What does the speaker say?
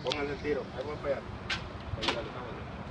Pónganse el tiro. Ahí voy para allá. Ahí, dale, vámonos.